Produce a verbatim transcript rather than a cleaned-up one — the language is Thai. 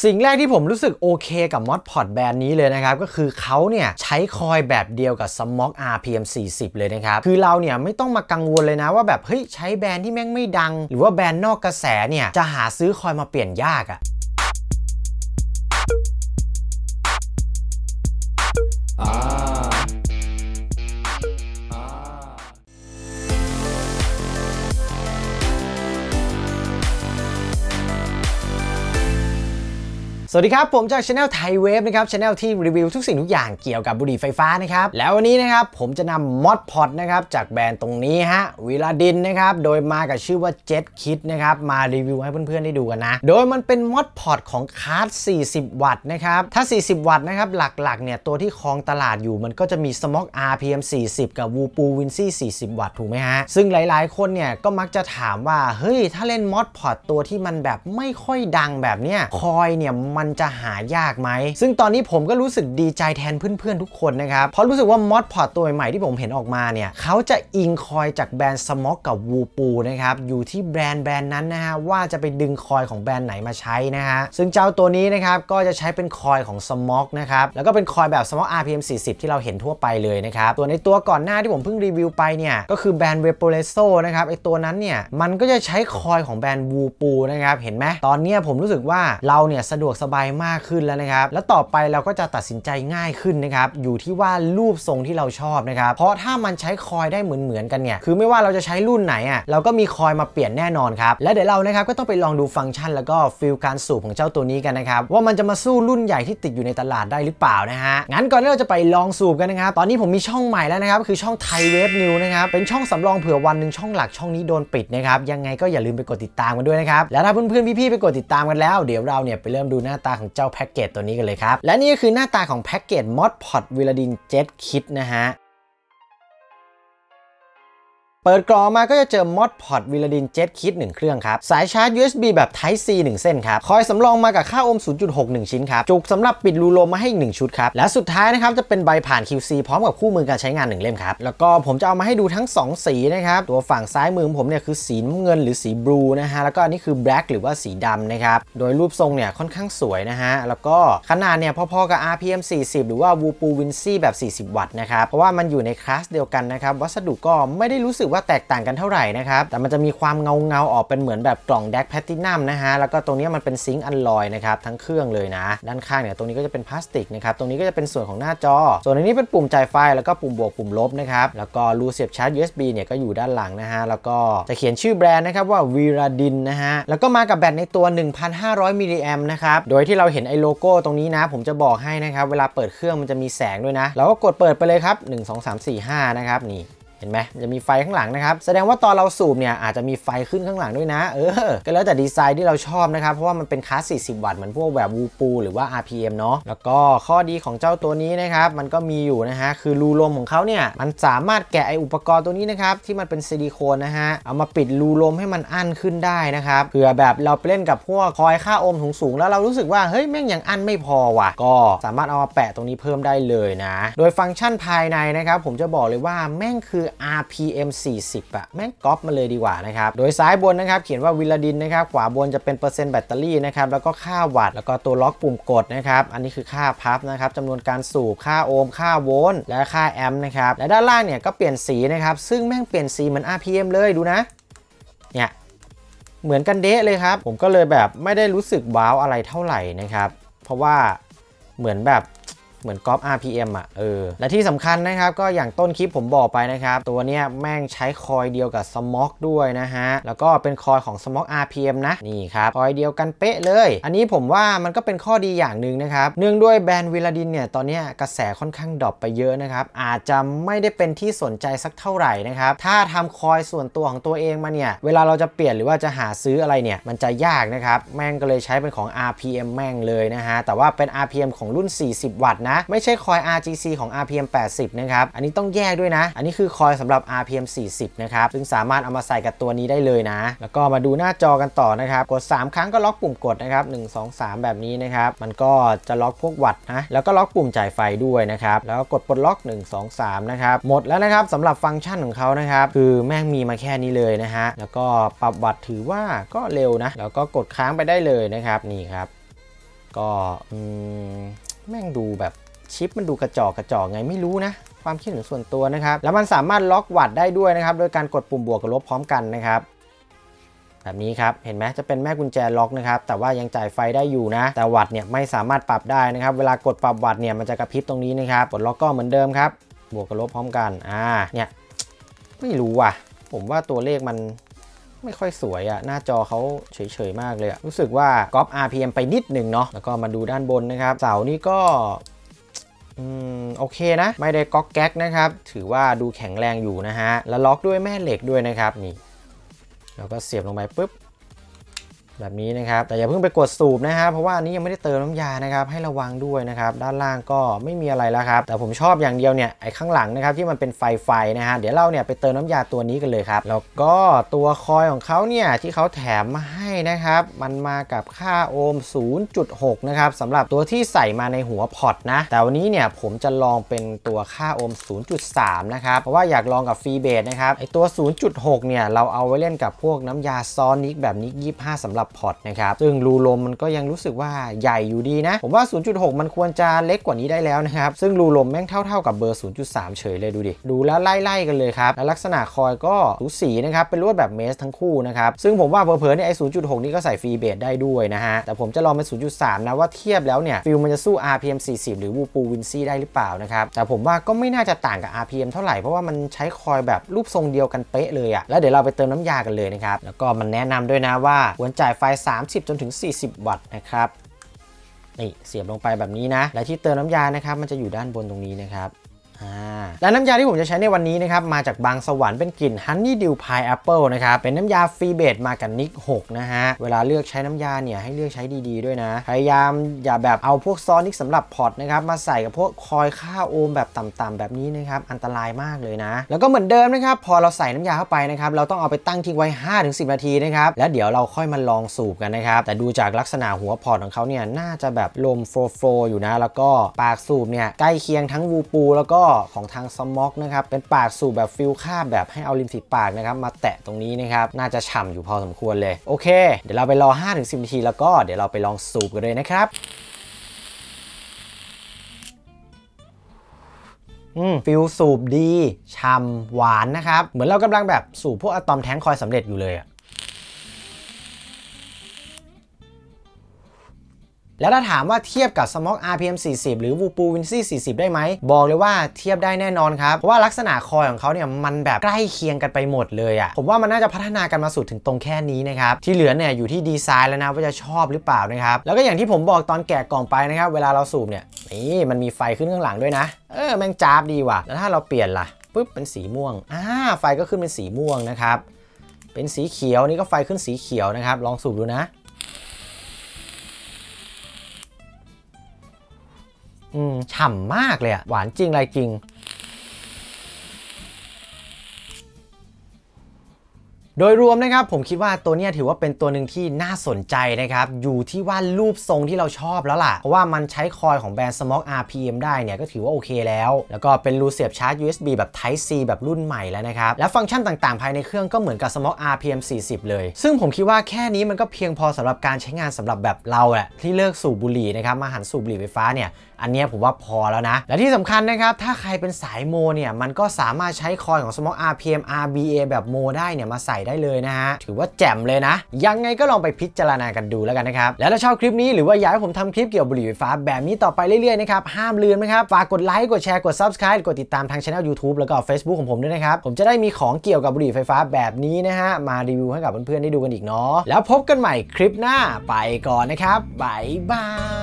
สิ่งแรกที่ผมรู้สึกโอเคกับมอดพอดแบรนด์นี้เลยนะครับก็คือเขาเนี่ยใช้คอยแบบเดียวกับ Smog อาร์ พี เอ็ม สี่สิบเลยนะครับคือเราเนี่ยไม่ต้องมากังวลเลยนะว่าแบบเฮ้ยใช้แบรนด์ที่แม่งไม่ดังหรือว่าแบรนด์นอกกระแสเนี่ยจะหาซื้อคอยมาเปลี่ยนยากอะสวัสดีครับผมจาก Channel ไทยเวฟนะครับ Channel ที่รีวิวทุกสิ่งทุกอย่างเกี่ยวกับบุหรี่ไฟฟ้านะครับแล้ววันนี้นะครับผมจะนำมอดพอดนะครับจากแบรนด์ตรงนี้ฮะวิลาดินนะครับโดยมากับชื่อว่า Jet Kit นะครับมารีวิวให้เพื่อนๆได้ดูกันนะโดยมันเป็นมอดพอดของคาร์ดสี่สิบวัตต์นะครับถ้าสี่สิบวัตต์นะครับหลักๆเนี่ยตัวที่ครองตลาดอยู่มันก็จะมี Smog อาร์ พี เอ็ม สี่สิบกับ Wupu Wincy สี่สิบวัตต์ถูกไหมฮะซึ่งหลายๆคนเนี่ยก็มักจะถามว่าเฮ้ยถ้าเล่นมอดพอดตัวที่มันแบบไม่ค่อยดังแบบเนี้ยคอยเนี่ยมันจะหายากไหมซึ่งตอนนี้ผมก็รู้สึกดีใจแทนเพื่อนๆทุกคนนะครับเพราะรู้สึกว่ามอดพอดตัวใหม่ที่ผมเห็นออกมาเนี่ยเขาจะอิงคอยจากแบรนด์ Smog กับ Wupu นะครับอยู่ที่แบรนด์แบรนด์นั้นนะฮะว่าจะไปดึงคอยของแบรนด์ไหนมาใช้นะฮะซึ่งเจ้าตัวนี้นะครับก็จะใช้เป็นคอยของ Smog นะครับแล้วก็เป็นคอยแบบ Smog อาร์ พี เอ็ม สี่สิบที่เราเห็นทั่วไปเลยนะครับตัวในตัวก่อนหน้าที่ผมเพิ่งรีวิวไปเนี่ยก็คือแบรนด์ Vaporesso นะครับไอตัวนั้นเนี่ยมันก็จะใช้คอยของแบรนด์ Wupu นะครับเห็นไหมตอนนี้ผมรู้สึกว่าเราเนี่ยสะดวกสบายมากขึ้นแล้วนะครับแล้วต่อไปเราก็จะตัดสินใจง่ายขึ้นนะครับอยู่ที่ว่ารูปทรงที่เราชอบนะครับเพราะถ้ามันใช้คอยได้เหมือนเหมือนกันเนี่ยคือไม่ว่าเราจะใช้รุ่นไหนอ่ะเราก็มีคอยมาเปลี่ยนแน่นอนครับและเดี๋ยวเรานะครับก็ต้องไปลองดูฟังก์ชันแล้วก็ฟีลการสูบของเจ้าตัวนี้กันนะครับว่ามันจะมาสู้รุ่นใหญ่ที่ติดอยู่ในตลาดได้หรือเปล่านะฮะงั้นก่อนที่เราจะไปลองสูบกันนะครับตอนนี้ผมมีช่องใหม่แล้วนะครับคือช่องไทยเวฟนิวนะครับเป็นช่องสำรองเผื่อวันหนึ่งช่องหลักช่องนี้โดนปิดนะครับยังไงก็อย่าลืมไปกดติดตามกันด้วยนะครับแล้วถ้าเพื่อนๆพี่ๆไปกดติดตามกันแล้วเดี๋ยวเราเนี่ยไปเริ่มดูหน้าตาของเจ้าแพ็กเกจตัวนี้กันเลยครับและนี่ก็คือหน้าตาของแพ็กเกจมอดพอดวิลาดิน Jet Kit นะฮะเปิดกล่องมาก็จะเจอมอดพอดวิลาดิน Jet Kit หนึ่งเครื่องครับสายชาร์จ ยู เอส บี แบบ Type C หนึ่งเส้นครับคอยสำรองมากับค่าโอห์ม ศูนย์จุดหก หนึ่ง ชิ้นครับจุกสำหรับปิดรูลมมาให้อีกหนึ่งชุดครับและสุดท้ายนะครับจะเป็นใบผ่าน คิว ซี พร้อมกับคู่มือการใช้งานหนึ่งเล่มครับแล้วก็ผมจะเอามาให้ดูทั้งสองสีนะครับตัวฝั่งซ้ายมือผมเนี่ยคือสีน้ำเงินหรือสีบลูนะฮะแล้วก็อันนี้คือ black หรือว่าสีดำนะครับโดยรูปทรงเนี่ยค่อนข้างสวยนะฮะแล้วก็ขนาดเนี่ยพอๆกับ อาร์ พี เอ็ม สี่สิบหรือว่า Wupu Wincy แบบสี่สิบวัตต์นะครับเพราะว่ามันอยู่ในคลาสเดียวกันนะครับวัสดุก็ไม่ได้รู้สึกว่าแตกต่างกันเท่าไหร่นะครับแต่มันจะมีความเงาเงาออกเป็นเหมือนแบบกล่องแดกแพลตินัมนะฮะแล้วก็ตรงนี้มันเป็นซิงค์อัลลอยนะครับทั้งเครื่องเลยนะด้านข้างเนี่ยตรงนี้ก็จะเป็นพลาสติกนะครับตรงนี้ก็จะเป็นส่วนของหน้าจอส่วนอันนี้เป็นปุ่มจ่ายไฟแล้วก็ปุ่มบวกปุ่มลบนะครับแล้วก็รูเสียบชาร์จ ยู เอส บี เนี่ยก็อยู่ด้านหลังนะฮะแล้วก็จะเขียนชื่อแบรนด์นะครับว่าวิลาดินนะฮะแล้วก็มากับแบตในตัว หนึ่งพันห้าร้อย มิลลิแอมป์นะครับโดยที่เราเห็นไอ้โลโก้ตรงนี้นะผมจะบอกให้นะครับเวลาเปิดเครื่องมันจะมีแสงด้วยนะเราก็กดเปิดไปเลยครับหนึ่ง สอง สาม สี่ ห้านะครับนี่เห็นไหมจะมีไฟข้างหลังนะครับแสดงว่าตอนเราสูบเนี่ยอาจจะมีไฟขึ้นข้างหลังด้วยนะเออก็แล้วแต่ดีไซน์ที่เราชอบนะครับเพราะว่ามันเป็นคลาสสี่สิบวัตต์เหมือนพวกแบบ Wupu หรือว่า อาร์ พี เอ็ม เนาะแล้วก็ข้อดีของเจ้าตัวนี้นะครับมันก็มีอยู่นะฮะคือรูลมของเขาเนี่ยมันสามารถแกะไออุปกรณ์ตัวนี้นะครับที่มันเป็นซิลิโคนนะฮะเอามาปิดรูลมให้มันอั้นขึ้นได้นะครับเผื่อแบบเราไปเล่นกับพวกคอยค่าโอห์มสูงๆแล้วเรารู้สึกว่าเฮ้ยแม่งยังอั้นไม่พอว่ะก็สามารถเอามาแปะตรงนี้เพิ่มได้เลยนะโดยฟังก์ชันภายในนะครับผมจะบอกเลยว่าแม่งคือ อาร์ พี เอ็ม สี่สิบอะแม่งก๊อปมาเลยดีกว่านะครับโดยซ้ายบนนะครับเขียนว่าวิลาดินนะครับขวาบนจะเป็นเปอร์เซ็นต์แบตเตอรี่นะครับแล้วก็ค่าวัตต์แล้วก็ตัวล็อกปุ่มกดนะครับอันนี้คือค่าพับนะครับจำนวนการสูบค่าโอห์มค่าโวลต์และค่าแอมป์นะครับและด้านล่างเนี่ยก็เปลี่ยนสีนะครับซึ่งแม่งเปลี่ยนสีเหมือน อาร์ พี เอ็ม เลยดูนะเนี่ยเหมือนกันเดะเลยครับผมก็เลยแบบไม่ได้รู้สึกว้าวอะไรเท่าไหร่นะครับเพราะว่าเหมือนแบบเหมือนก๊อป อาร์ พี เอ็ม อ่ะเออและที่สำคัญนะครับก็อย่างต้นคลิปผมบอกไปนะครับตัวเนี้ยแม่งใช้คอยเดียวกับ Smog ด้วยนะฮะแล้วก็เป็นคอยของ Smog อาร์ พี เอ็ม นะนี่ครับคอยเดียวกันเป๊ะเลยอันนี้ผมว่ามันก็เป็นข้อดีอย่างหนึ่งนะครับเนื่องด้วยแบรนด์วิลาดินเนี่ยตอนนี้กระแสค่อนข้างดรอปไปเยอะนะครับอาจจะไม่ได้เป็นที่สนใจสักเท่าไหร่นะครับถ้าทำคอยส่วนตัวของตัวเองมาเนี่ยเวลาเราจะเปลี่ยนหรือว่าจะหาซื้ออะไรเนี่ยมันจะยากนะครับแม่งก็เลยใช้เป็นของ อาร์ พี เอ็ม แม่งเลยนะฮะแต่ว่าเป็น อาร์ พี เอ็ม ของรุ่นสี่สิบวัตต์นะไม่ใช่คอย อาร์ จี ซี ของ อาร์ พี เอ็ม แปดสิบนะครับอันนี้ต้องแยกด้วยนะอันนี้คือคอยสำหรับ อาร์ พี เอ็ม สี่สิบนะครับซึ่งสามารถเอามาใส่กับตัวนี้ได้เลยนะแล้วก็มาดูหน้าจอกันต่อนะครับกดสามครั้งก็ล็อกปุ่มกดนะครับหนึ่ง สอง สามแบบนี้นะครับมันก็จะล็อกพวกวัตต์นะแล้วก็ล็อกปุ่มจ่ายไฟด้วยนะครับแล้วก็กดปลดล็อกหนึ่ง สอง สามนะครับหมดแล้วนะครับสำหรับฟังก์ชันของเขานะครับคือแม่งมีมาแค่นี้เลยนะฮะแล้วก็ปรับวัตต์ถือว่าก็เร็วนะแล้วก็กดค้างไปได้เลยนะครับนี่ครับก็แม่งดูแบบชิปมันดูกระจอกกระจอกไงไม่รู้นะความคิดเห็นส่วนตัวนะครับแล้วมันสามารถล็อกวัตต์ได้ด้วยนะครับโดยการกดปุ่มบวกกับลบพร้อมกันนะครับแบบนี้ครับเห็นไหมจะเป็นแม่กุญแจล็อกนะครับแต่ว่ายังจ่ายไฟได้อยู่นะแต่วัตต์เนี่ยไม่สามารถปรับได้นะครับเวลากดปรับวัตต์เนี่ยมันจะกระพริบตรงนี้นะครับกดล็อกก็เหมือนเดิมครับบวกกับลบพร้อมกันอ่าเนี่ยไม่รู้ว่ะผมว่าตัวเลขมันไม่ค่อยสวยอะหน้าจอเขาเฉยๆมากเลยอะรู้สึกว่าก๊อป อาร์ พี เอ็ม ไปนิดหนึ่งเนาะแล้วก็มาดูด้านบนนะครับเสานี่ก็อืมโอเคนะไม่ได้ก๊อกแก๊กนะครับถือว่าดูแข็งแรงอยู่นะฮะแล้วล็อกด้วยแม่เหล็กด้วยนะครับนี่แล้วก็เสียบลงไปปุ๊บแบบนี้นะครับแต่อย่าเพิ่งไปกดสูบนะครับเพราะว่าอันนี้ยังไม่ได้เติมน้ำยานะครับให้ระวังด้วยนะครับด้านล่างก็ไม่มีอะไรแล้วครับแต่ผมชอบอย่างเดียวเนี่ยไอ้ข้างหลังนะครับที่มันเป็นไฟไฟนะฮะเดี๋ยวเราเนี่ยไปเติมน้ำยาตัวนี้กันเลยครับแล้วก็ตัวคอยของเขาเนี่ยที่เขาแถมมาให้นะครับมันมากับค่าโอห์ม ศูนย์จุดหก นะครับสำหรับตัวที่ใส่มาในหัวพอร์ตนะแต่วันนี้เนี่ยผมจะลองเป็นตัวค่าโอห์ม ศูนย์จุดสาม นะครับเพราะว่าอยากลองกับฟรีเบสนะครับไอ้ตัว ศูนย์จุดหก เนี่ยเราเอาไว้เล่นกับพวกน้ำยาซอนิกแบบนิกยี่สิบห้าสำหรับพอร์ตนะครับซึ่งรูลมมันก็ยังรู้สึกว่าใหญ่อยู่ดีนะผมว่า ศูนย์จุดหก มันควรจะเล็กกว่านี้ได้แล้วนะครับซึ่งรูลมแม่งเท่าๆกับเบอร์ ศูนย์จุดสาม เฉยเลยดูดิดูแล้วไล่ๆกันเลยครับและลักษณะคอยก็สูสีนะครับเป็นลวดแบบเมสทั้งคู่นะครับซึ่งผมว่าเผลอๆเนี่ยไอ้ ศูนย์จุดหก นี่ก็ใส่ฟรีเบสได้ด้วยนะฮะแต่ผมจะลองเป็น ศูนย์จุดสาม นะว่าเทียบแล้วเนี่ยฟิลมันจะสู้ อาร์ พี เอ็ม สี่สิบ หรือวูปูวินซี่ได้หรือเปล่านะครับแต่ผมว่าก็ไม่น่าจะต่างกับ อาร์ พี เอ็ม เท่าไหร่เพราะว่ามันใช้คอยแบบรูปทรงเดียวกันเป๊ะเลยอะแล้วเดี๋ยวเราไปเติมน้ำยากันเลยนะครับแล้วก็มันแนะนำด้วยนะว่าควรจ่ายไฟสามสิบจนถึงสี่สิบวัตต์นะครับนี่เสียบลงไปแบบนี้นะและที่เติมน้ำยานะครับมันจะอยู่ด้านบนตรงนี้นะครับและน้ำยาที่ผมจะใช้ในวันนี้นะครับมาจากบางสวรรค์เป็นกลิ่น Honeydew Pineapple นะครับเป็นน้ำยาฟรีเบสมากับนิกหกนะฮะเวลาเลือกใช้น้ำยาเนี่ยให้เลือกใช้ดีๆด้วยนะพยายามอย่าแบบเอาพวกซอนิกสำหรับพอร์ตนะครับมาใส่กับพวกคอยค่าโอห์มแบบต่ำๆแบบนี้นะครับอันตรายมากเลยนะแล้วก็เหมือนเดิมนะครับพอเราใส่น้ำยาเข้าไปนะครับเราต้องเอาไปตั้งทิ้งไว้ ห้าถึงสิบ นาทีนะครับแล้วเดี๋ยวเราค่อยมาลองสูบกันนะครับแต่ดูจากลักษณะหัวพอร์ตของเขาเนี่ยน่าจะแบบลมโฟล์โฟล์อยู่นะแล้วก็ปากสูบเนี่ยใกล้เคียงทั้งวูปูแล้วก็ของทางสม็อกนะครับเป็นปากสูบแบบฟิลคาบแบบให้เอาริมฝีปากนะครับมาแตะตรงนี้นะครับน่าจะฉ่ำอยู่พอสมควรเลยโอเคเดี๋ยวเราไปรอ ห้าถึงสิบ นาทีแล้วก็เดี๋ยวเราไปลองสูบกันเลยนะครับอืมฟิลสูบดีฉ่ำหวานนะครับเหมือนเรากำลังแบบสูบพวกอะตอมแท้งคอยสำเร็จอยู่เลยอะแล้วถ้าถามว่าเทียบกับ Smog อาร์ พี เอ็ม สี่สิบ หรือ วูปู วินซี่ สี่สิบ ได้ไหมบอกเลยว่าเทียบได้แน่นอนครับเพราะว่าลักษณะคอยของเขาเนี่ยมันแบบใกล้เคียงกันไปหมดเลยอะผมว่ามันน่าจะพัฒนากันมาสุดถึงตรงแค่นี้นะครับที่เหลือเนี่ยอยู่ที่ดีไซน์แล้วนะว่าจะชอบหรือเปล่านะครับแล้วก็อย่างที่ผมบอกตอนแกะกล่องไปนะครับเวลาเราสูบเนี่ยนี่มันมีไฟขึ้นข้างหลังด้วยนะเออแม่งจ้าบดีว่ะแล้วถ้าเราเปลี่ยนล่ะปุ๊บเป็นสีม่วงอ่าไฟก็ขึ้นเป็นสีม่วงนะครับเป็นสีเขียวนี่ก็ไฟขึ้นสีเขียวนะครับลองสูบดูนะอืมฉ่ำมากเลยอะหวานจริงอะไรจริงโดยรวมนะครับผมคิดว่าตัวนี้ถือว่าเป็นตัวหนึ่งที่น่าสนใจนะครับอยู่ที่ว่ารูปทรงที่เราชอบแล้วล่ะเพราะว่ามันใช้คอยของแบรนด์ Smog อาร์ พี เอ็ม ได้เนี่ยก็ถือว่าโอเคแล้วแล้วก็เป็นรูเสียบชาร์จ ยู เอส บี แบบ Type C แบบรุ่นใหม่แล้วนะครับและฟังก์ชันต่างๆภายในเครื่องก็เหมือนกับ Smog อาร์ พี เอ็ม สี่สิบ เลยซึ่งผมคิดว่าแค่นี้มันก็เพียงพอสำหรับการใช้งานสำหรับแบบเราแหละที่เลิกสูบบุหรี่นะครับมาหันสูบบุหรี่ไฟฟ้าเนี่ยอันนี้ผมว่าพอแล้วนะและที่สำคัญนะครับถ้าใครเป็นสายโมเนี่ยมันก็สามารถใช้คอยของ Smog อาร์ พี เอ็ม อาร์ บี เอ แบบโมได้เนี่ยมาใส่ได้เลยนะฮะถือว่าแจ่มเลยนะยังไงก็ลองไปพิจารณากันดูแล้วกันนะครับแล้วถ้าชอบคลิปนี้หรือว่าอยากให้ผมทำคลิปเกี่ยวกับบุหรี่ไฟฟ้าแบบนี้ต่อไปเรื่อยๆนะครับห้ามลืมนะครับฝากกดไลค์กดแชร์กด Subscribe กดติดตามทางช่อง YouTube แล้วก็ Facebook ของผมด้วยนะครับผมจะได้มีของเกี่ยวกับบุหรี่ไฟฟ้าแบบนี้นะฮะมารีวิวให้กับเพื่อนๆได้ดูกันอีกเนาะแล้วพบกันใหม่คลิปหน้าไปก่อนนะครับบ๊ายบาย